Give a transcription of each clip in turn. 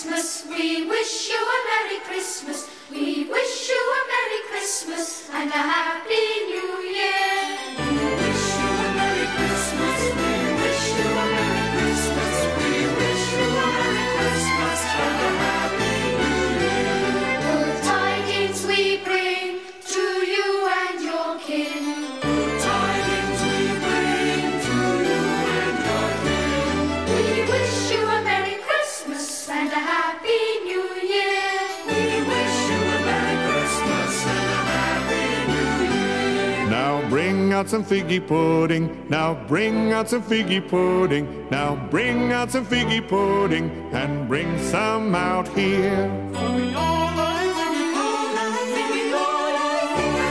Christmas. We wish you a Merry Christmas. We wish you a Merry Christmas and a Happy New Year. We wish you a Merry Christmas. We wish you a Merry Christmas. We wish you a Merry Christmas and a Happy New Year. Good tidings we bring to you and your kin. Good tidings we bring to you and your kin. We wish you a Merry Christmas and a Happy New Year. We wish you a Merry Christmas and a Happy New Year. Now bring out some figgy pudding. Now bring out some figgy pudding. Now bring out some figgy pudding and bring some out here. For we all like figgy pudding. We all like figgy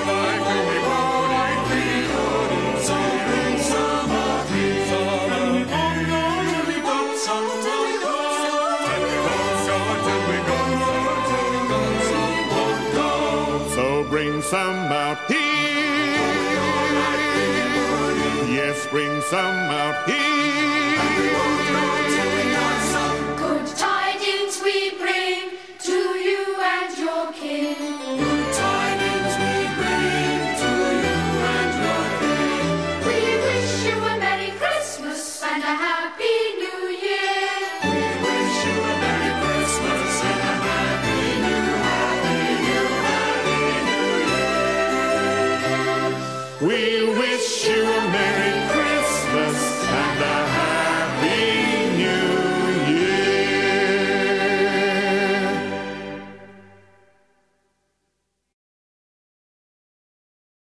pudding. So bring some out here. And we all know till we got some, till we got some, till we got some, till we got some. So bring some out here. Yes, bring some out here. And we won't go till we got